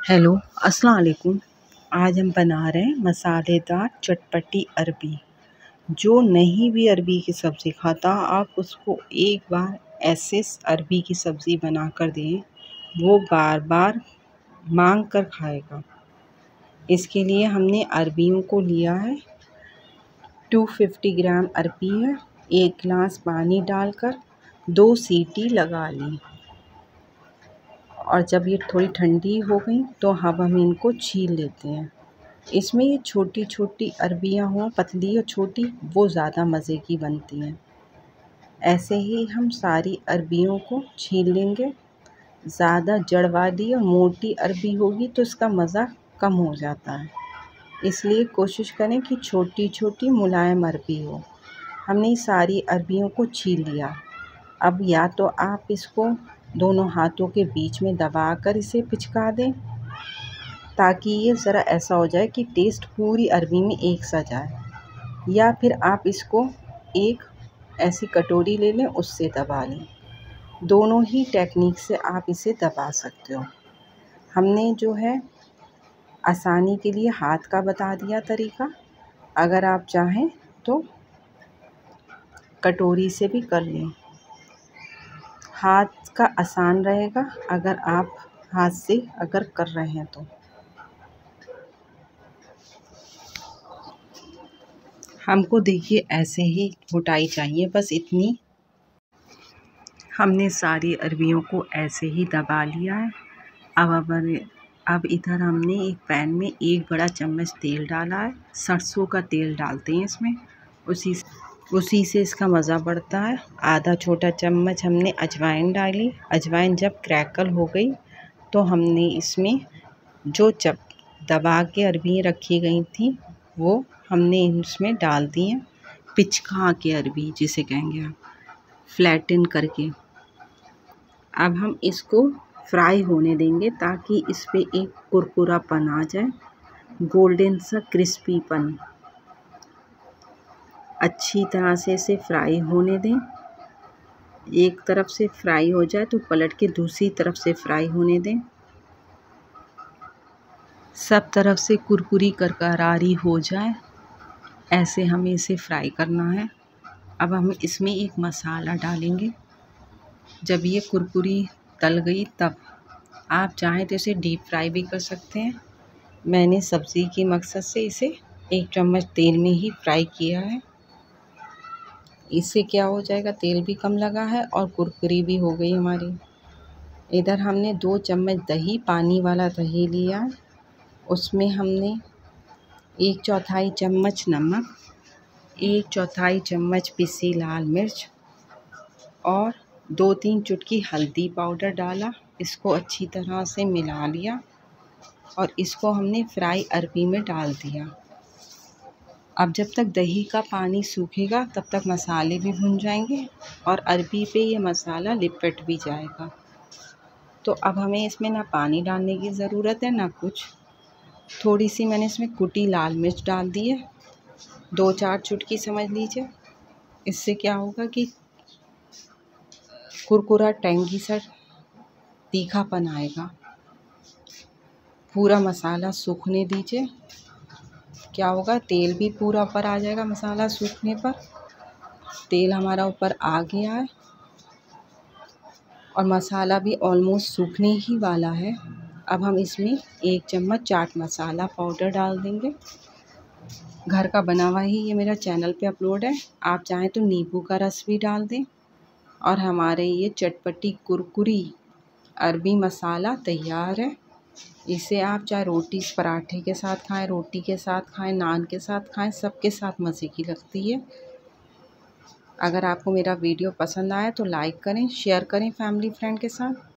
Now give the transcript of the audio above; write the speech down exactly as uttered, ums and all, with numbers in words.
Hello अस्सलाम वालेकुम। आज हम बना रहे हैं मसालेदार चटपटी अरबी। जो नहीं भी अरबी की सब्ज़ी खाता, आप उसको एक बार ऐसे अरबी की सब्ज़ी बना कर दें, वो बार बार मांग कर खाएगा। इसके लिए हमने अरबियों को लिया है। दो सौ पचास ग्राम अरबी है। एक गिलास पानी डालकर दो सीटी लगा ली और जब ये थोड़ी ठंडी हो गई तो अब हम इनको छील लेते हैं। इसमें ये छोटी छोटी अरबियां हों, पतली और छोटी, वो ज़्यादा मज़े की बनती हैं। ऐसे ही हम सारी अरबियों को छील लेंगे। ज़्यादा जड़ वाली और मोटी अरबी होगी तो इसका मज़ा कम हो जाता है, इसलिए कोशिश करें कि छोटी छोटी मुलायम अरबी हो। हमने सारी अरबियों को छील लिया। अब या तो आप इसको दोनों हाथों के बीच में दबाकर इसे पिचका दें, ताकि ये ज़रा ऐसा हो जाए कि टेस्ट पूरी अरबी में एक सा जाए, या फिर आप इसको एक ऐसी कटोरी ले लें, उससे दबा लें। दोनों ही टेक्निक से आप इसे दबा सकते हो। हमने जो है आसानी के लिए हाथ का बता दिया तरीका, अगर आप चाहें तो कटोरी से भी कर लें। हाथ का आसान रहेगा अगर आप हाथ से अगर कर रहे हैं तो। हमको देखिए ऐसे ही मोटाई चाहिए, बस इतनी। हमने सारी अरबियों को ऐसे ही दबा लिया है। अब अब अब इधर हमने एक पैन में एक बड़ा चम्मच तेल डाला है। सरसों का तेल डालते हैं इसमें, उसी उसी से इसका मज़ा बढ़ता है। आधा छोटा चम्मच हमने अजवाइन डाली। अजवाइन जब क्रैकल हो गई तो हमने इसमें जो चप दबा के अरबी रखी गई थी वो हमने इसमें डाल दी हैं। पिचका के अरबी जिसे कहेंगे आप, फ्लैटन करके। अब हम इसको फ्राई होने देंगे ताकि इस पे एक कुरकुरापन आ जाए, गोल्डन सा क्रिस्पीपन। अच्छी तरह से इसे फ्राई होने दें। एक तरफ से फ्राई हो जाए तो पलट के दूसरी तरफ से फ्राई होने दें। सब तरफ से कुरकुरी करकरारी हो जाए, ऐसे हमें इसे फ्राई करना है। अब हम इसमें एक मसाला डालेंगे। जब ये कुरकुरी तल गई तब आप चाहें तो इसे डीप फ्राई भी कर सकते हैं। मैंने सब्ज़ी के मकसद से इसे एक चम्मच तेल में ही फ्राई किया है। इससे क्या हो जाएगा, तेल भी कम लगा है और कुरकुरी भी हो गई हमारी। इधर हमने दो चम्मच दही, पानी वाला दही लिया। उसमें हमने एक चौथाई चम्मच नमक, एक चौथाई चम्मच पिसी लाल मिर्च और दो तीन चुटकी हल्दी पाउडर डाला। इसको अच्छी तरह से मिला लिया और इसको हमने फ्राई अरबी में डाल दिया। अब जब तक दही का पानी सूखेगा तब तक मसाले भी भुन जाएंगे और अरबी पे ये मसाला लिपट भी जाएगा। तो अब हमें इसमें ना पानी डालने की ज़रूरत है ना कुछ। थोड़ी सी मैंने इसमें कुटी लाल मिर्च डाल दी है, दो चार चुटकी समझ लीजिए। इससे क्या होगा कि कुरकुरा टेंगी सा तीखापन आएगा। पूरा मसाला सूखने दीजिए। क्या होगा, तेल भी पूरा ऊपर आ जाएगा। मसाला सूखने पर तेल हमारा ऊपर आ गया है और मसाला भी ऑलमोस्ट सूखने ही वाला है। अब हम इसमें एक चम्मच चाट मसाला पाउडर डाल देंगे। घर का बना हुआ ही ये मेरा चैनल पे अपलोड है। आप चाहें तो नींबू का रस भी डाल दें और हमारे ये चटपटी कुरकुरी अरबी मसाला तैयार है। इसे आप चाहे रोटी पराठे के साथ खाएं, रोटी के साथ खाएं, नान के साथ खाएं, सबके साथ मज़े की लगती है। अगर आपको मेरा वीडियो पसंद आए तो लाइक करें, शेयर करें फैमिली फ्रेंड के साथ।